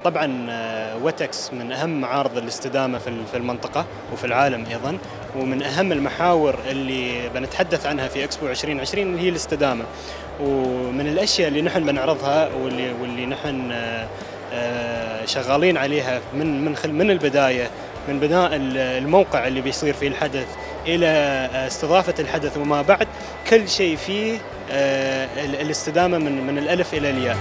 طبعا وتكس من أهم معارض الاستدامة في المنطقة وفي العالم أيضا، ومن أهم المحاور اللي بنتحدث عنها في إكسبو 2020 اللي هي الاستدامة. ومن الأشياء اللي نحن بنعرضها واللي نحن شغالين عليها من البداية، من بناء الموقع اللي بيصير فيه الحدث إلى استضافة الحدث وما بعد، كل شيء فيه الاستدامة من الألف إلى الياء.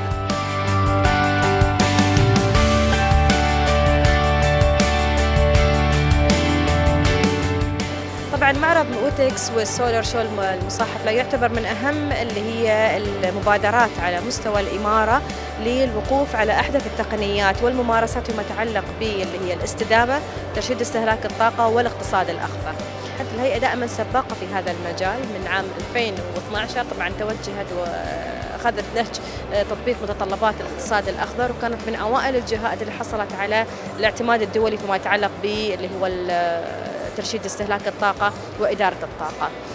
طبعا معرض ووتكس والسولار شو المصاحب له يعتبر من أهم اللي هي المبادرات على مستوى الإمارة للوقوف على أحدث التقنيات والممارسات فيما يتعلق باللي هي الاستدامة، ترشيد استهلاك الطاقة والاقتصاد الأخضر. حتى الهيئة دائما سباقة في هذا المجال من عام 2012 طبعا توجهت وأخذت نهج تطبيق متطلبات الاقتصاد الأخضر، وكانت من أوائل الجهات اللي حصلت على الاعتماد الدولي فيما يتعلق باللي هو ترشيد استهلاك الطاقة وإدارة الطاقة.